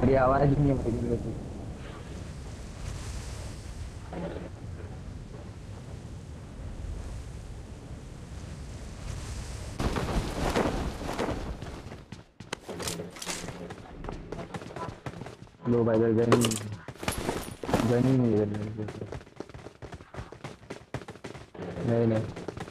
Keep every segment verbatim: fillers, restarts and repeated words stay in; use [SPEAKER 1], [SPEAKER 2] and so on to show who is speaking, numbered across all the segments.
[SPEAKER 1] मेरी आवाज नहीं है मेरी। लो भाई भाई गन गन ही नहीं है मेरे पास। नहीं नहीं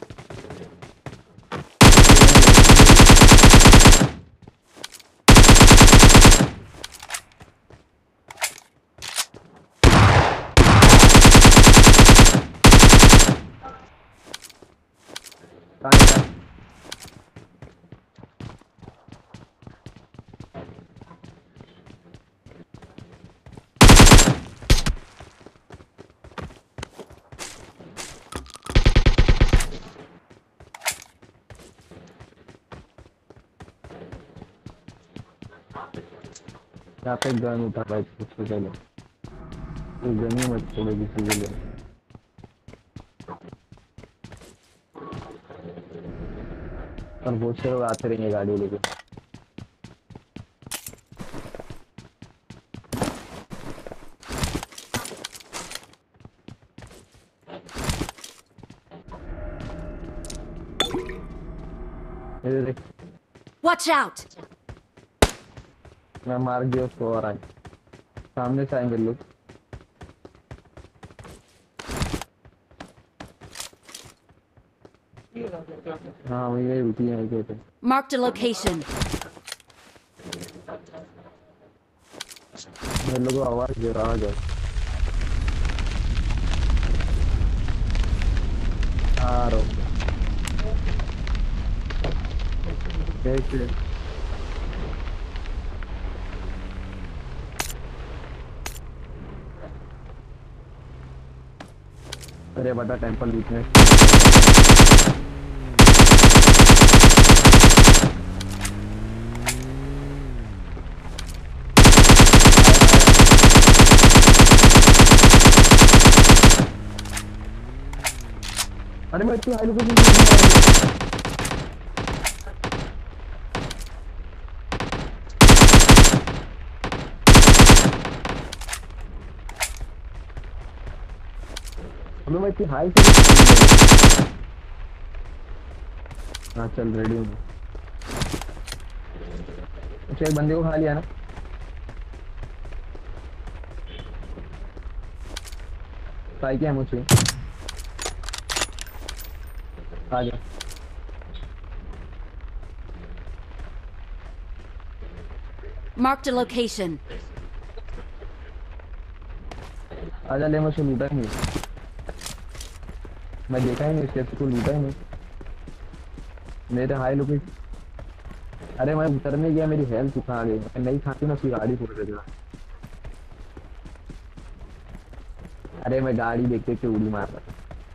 [SPEAKER 1] कहाँ है, कहाँ? यहाँ पे गन उठा भाई उसको चलो। वो गन ही मत छोड़ो किसी के लिए। और बहुत से लोग आते रहेंगे गाड़ी लेके। इधर देख
[SPEAKER 2] Watch out!
[SPEAKER 1] मैं मार दिया उसको और आए सामने से आएंगे लोग। हाँ वही यही रुकी है वहीं पे।
[SPEAKER 2] Marked a location.
[SPEAKER 1] मेरे लोगों को आवाज दे रहा है। आ रहा हूँ कैसे। अरे बड़ा टेंपल वीकनेस। अरे मैं इतनी हाई लोकेशन हमें मैं इतनी हाई से। हाँ चल रेडी हूँ। अच्छा एक बंदे को खा लिया ना। ट्राई किया मुझे आ जा।
[SPEAKER 2] Marked a location.
[SPEAKER 1] आजा ले मुझे लूटा ही नहीं। मैं देखा ही नहीं इसके को लूटा ही नहीं। मेरे हाई लोकेशन। अरे मैं उतरने गया मेरी हेल्थ उठा गई। मैं नहीं खाती ना उसकी गाड़ी फोड़ देगा। अरे मैं गाड़ी देख देख के उड़ी मार रहा।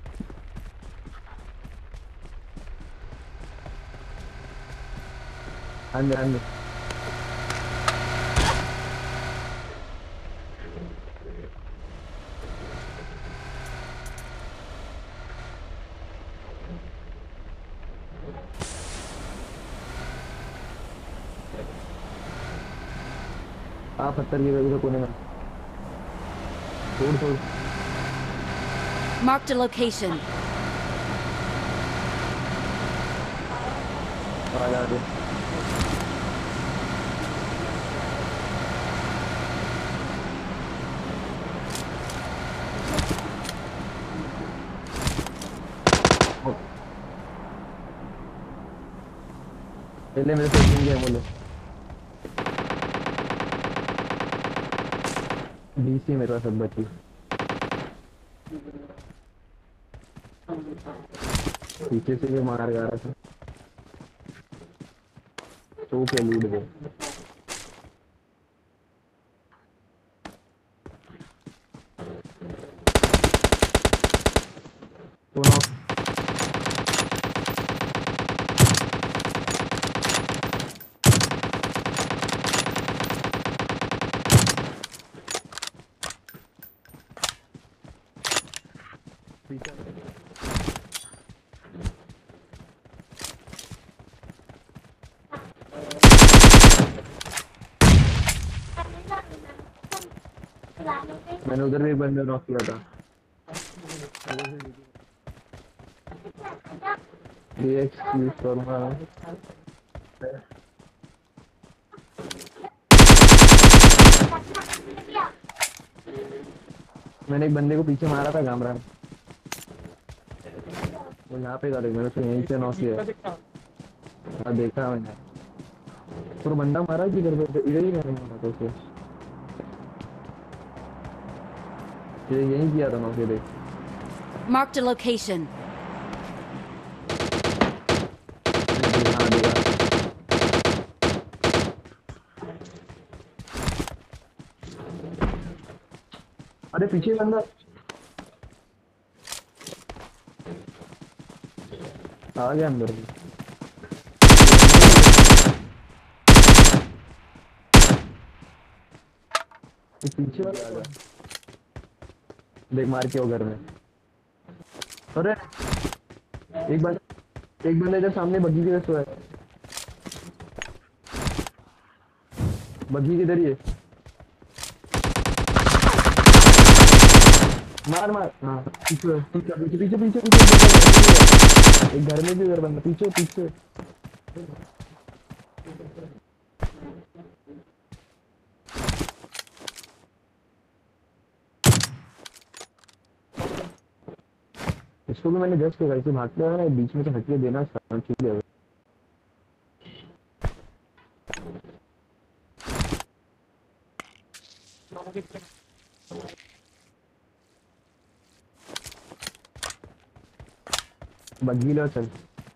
[SPEAKER 1] अंदर अंदर हाँ पत्थर की वजह से कोने में छोड़ छोड़।
[SPEAKER 2] Marked a location.
[SPEAKER 1] आ जा दे। पहले मेरे से सुन गया बोलो। डीसी मेरे पास सब बची। पीछे से भी मार गा रहा था तो क्या लूट गए। मैंने उधर भी एक बंदे नॉक किया था। ये एक्सक्यूज करूंगा मैं। मैंने एक बंदे को पीछे मारा था गामरा में। वो यहाँ पे था, मैंने उसको यहीं से नॉक किया। हाँ देखा मैंने। पूरा बंदा मारा कि इधर पे इधर ही मैंने मारा था उसे। ये यहीं किया था नॉक। ये देख।
[SPEAKER 2] Marked a location.
[SPEAKER 1] हाँ देखा। अरे पीछे बंदा आ गया अंदर में। ये पीछे वाला आ गया। देख मार के वो घर में। अरे एक बंदा एक बंदा इधर सामने बग्गी के तरफ है। बग्गी किधर ही है। मार मार। हाँ पीछे पीछे पीछे पीछे पीछे पीछे एक घर में भी उधर बंदा पीछे पीछे। इसको भी मैंने जस्ट वैसे भागते हुए ना बीच में से हटके देना स्टार्ट ठीक है। बग्गी लो चल।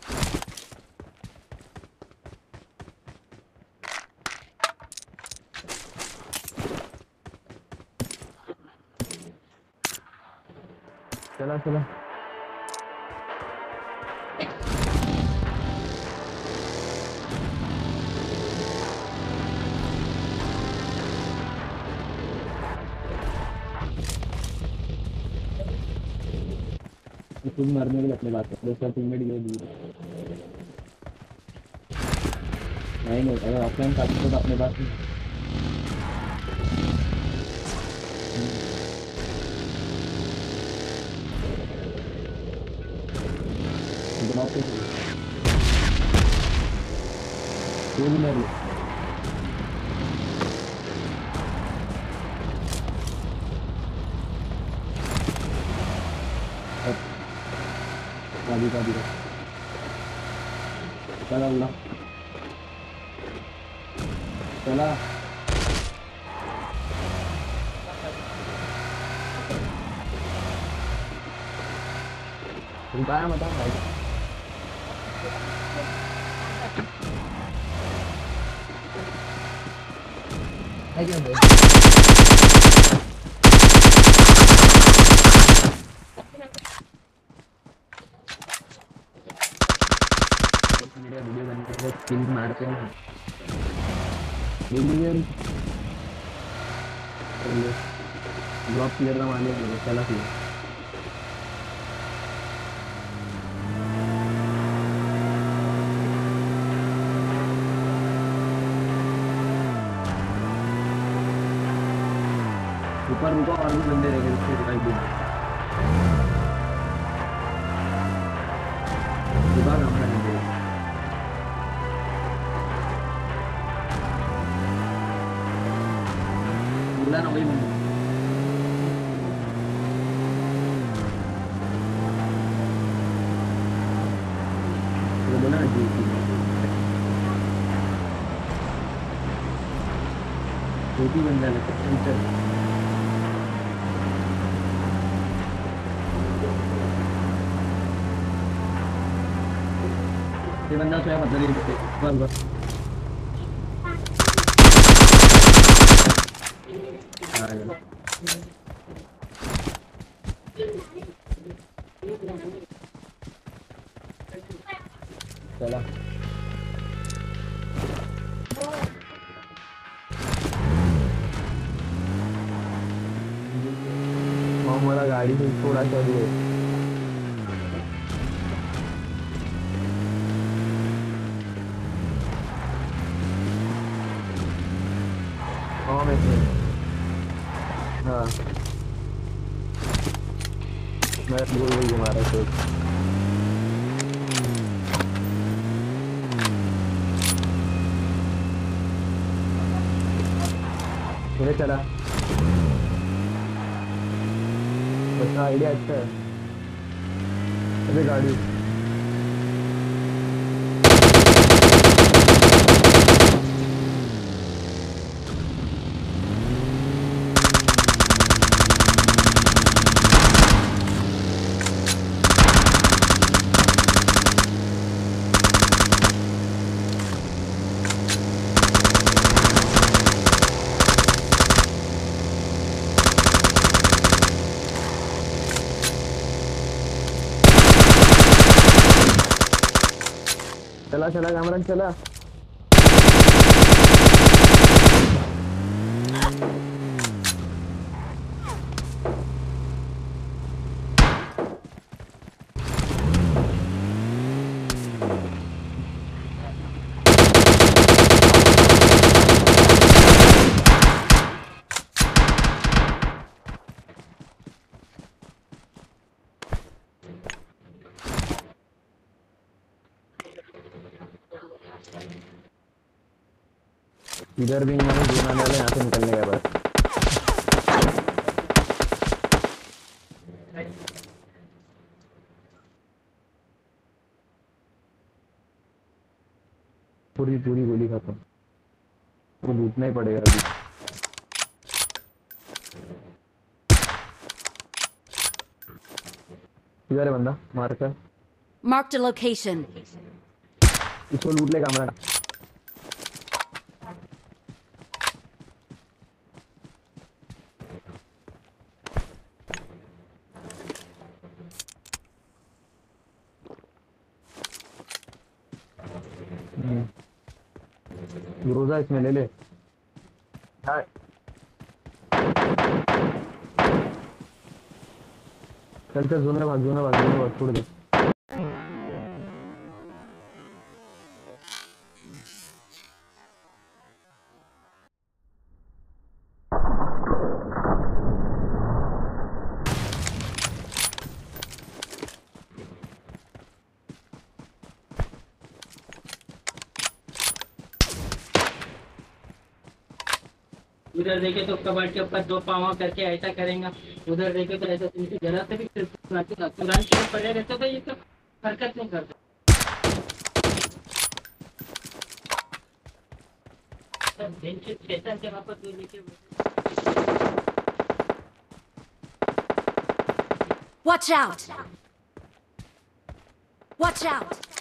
[SPEAKER 1] चला चला खुद मरने के लिए अपने बात कर दूसरा टीममेट गया दूर। नहीं नहीं अगर ऑफलाइन काटते तो अपने पास वो भी मर कादी कादी चला उला चला रुकाया मत भाई। है क्या भाई मेरा वीडियो बनने के बाद किल मारते हैं वीडियो ड्रॉप क्लियर ना मारने के लिए चला फिर ऊपर रुको और भी बंदे रहेंगे उसके दिखाई दे रुका काम करेंगे। बोला ना वही बंदा वो बोला ना जी छोटी बंदा लगता है। ये बंदा तो है मतलब बस बस चला हमारा गाड़ी से थोड़ा चालू है। हाँ मैं हाँ मैं गोल गोल घुमा रहा था। मुझे चला, बच्चा आइडिया अच्छा है। अबे गाड़ी, चला चला कामरान चला। इधर भी नहीं है, जोन आने वाले, यहाँ से निकलने का बस। पूरी पूरी गोली खत्म, वो लूटना ही पड़ेगा अभी। इधर है बंदा, मार कर
[SPEAKER 2] Marked a location.
[SPEAKER 1] इसको लूट ले कामरान। रोजा इसमें ले ले। हाँ। चल चल, जोन में भाग, जोन में भाग, जोन में भाग, छोड़ दे।
[SPEAKER 3] उधर देखे तो कबर्ड के ऊपर दो पावा करके ऐसा करेगा, उधर देखे तो ऐसा, इनकी जरा से भी तुरंत पड़े रहते तो ये तो हरकत नहीं करते। स्टेशन के वहाँ पर दो नीचे।
[SPEAKER 2] Watch out! Watch out!